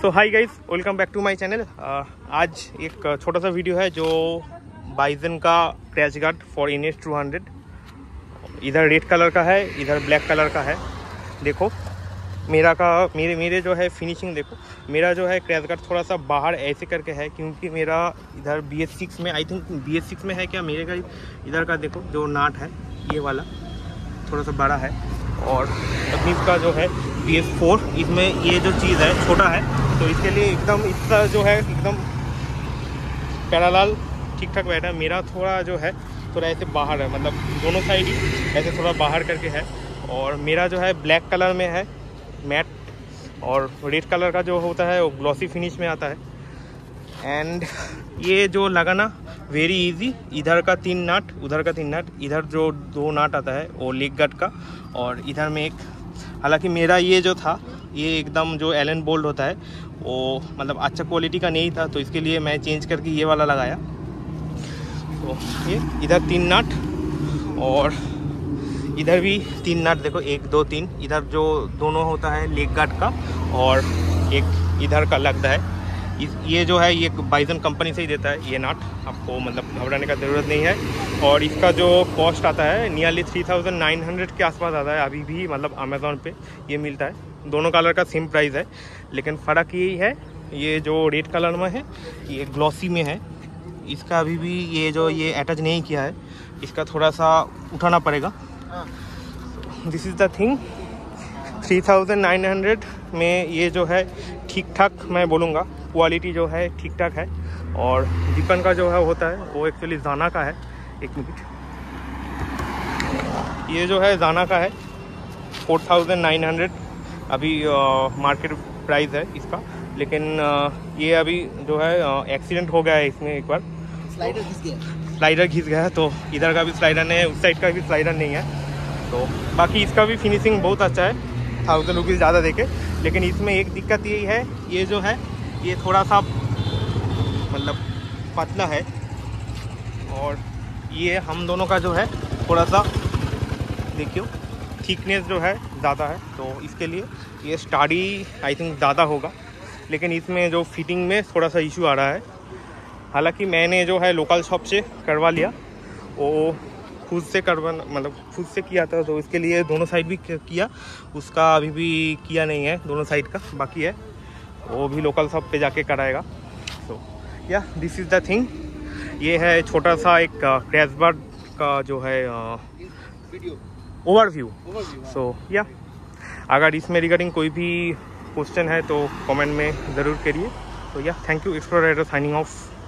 So hi guys, welcome back to my channel. आज एक छोटा सा वीडियो है जो बाइजन का क्रैश गार्ड फॉर NS 200। इधर रेड कलर का है, इधर ब्लैक कलर का है। देखो मेरे जो है फिनिशिंग देखो। मेरा जो है क्रैश गार्ड थोड़ा सा बाहर ऐसे करके है क्योंकि मेरा इधर BS6 में, आई थिंक BS6 में है क्या, मेरे का इधर का देखो जो नाट है ये वाला थोड़ा सा बड़ा है, और तकनीक का जो है BS4, इसमें ये जो चीज़ है छोटा है, तो इसके लिए एकदम इसका जो है एकदम पैरालाल ठीक ठाक बैठा है। मेरा थोड़ा जो है थोड़ा ऐसे बाहर है, मतलब दोनों साइड ही ऐसे थोड़ा बाहर करके है। और मेरा जो है ब्लैक कलर में है मैट, और रेड कलर का जो होता है वो ग्लॉसी फिनिश में आता है। एंड ये जो लगाना वेरी इजी, इधर का 3 नाट, उधर का 3 नाट, इधर जो 2 नाट आता है वो लेग गार्ड का, और इधर में एक, हालांकि मेरा ये जो था ये एकदम जो एलन बोल्ट होता है वो मतलब अच्छा क्वालिटी का नहीं था, तो इसके लिए मैं चेंज करके ये वाला लगाया। तो ये इधर 3 नाट और इधर भी 3 नाट देखो, 1 2 3, इधर जो दोनों होता है लेग गार्ड का, और एक इधर का लगता है। ये जो है ये बाइजन कंपनी से ही देता है ये नाट, आपको मतलब घबराने का ज़रूरत नहीं है। और इसका जो कॉस्ट आता है नियरली 3900 के आसपास आता है अभी भी, मतलब अमेज़ॉन पे ये मिलता है। दोनों कलर का सेम प्राइस है, लेकिन फ़र्क यही है ये जो रेड कलर में है ये ग्लॉसी में है। इसका अभी भी ये जो ये अटैच नहीं किया है, इसका थोड़ा सा उठाना पड़ेगा। This is the thing. 3900 में ये जो है ठीक ठाक, मैं बोलूँगा क्वालिटी जो है ठीक ठाक है। और दीपन का जो है होता है वो एक्चुअली जाना का है। एक मिनट, ये जो है जाना का है 4900 अभी मार्केट प्राइस है इसका। लेकिन ये अभी जो है एक्सीडेंट हो गया है इसमें, एक बार स्लाइडर घिस गया है, तो इधर का भी स्लाइडर नहीं है, उस साइड का भी स्लाइडर नहीं है। तो बाकी इसका भी फिनिशिंग बहुत अच्छा है, 1000 रुपीज़ ज़्यादा देके। लेकिन इसमें एक दिक्कत यही है, ये जो है ये थोड़ा सा मतलब पतला है, और ये हम दोनों का जो है थोड़ा सा देखियो थिकनेस जो है ज़्यादा है, तो इसके लिए ये स्टडी आई थिंक ज़्यादा होगा। लेकिन इसमें जो फिटिंग में थोड़ा सा इशू आ रहा है। हालांकि मैंने जो है लोकल शॉप से करवा लिया, वो खुद से करवाना मतलब खुद से किया था, तो इसके लिए दोनों साइड भी किया, उसका अभी भी किया नहीं है, दोनों साइड का बाकी है, वो भी लोकल शॉप पे जाके कराएगा। तो या दिस इज़ द थिंग। ये है छोटा सा एक क्रैश गार्ड का जो है ओवरव्यू। सो या अगर इसमें रिगार्डिंग कोई भी क्वेश्चन है तो कमेंट में ज़रूर करिए। तो या thank you, explorer signing of.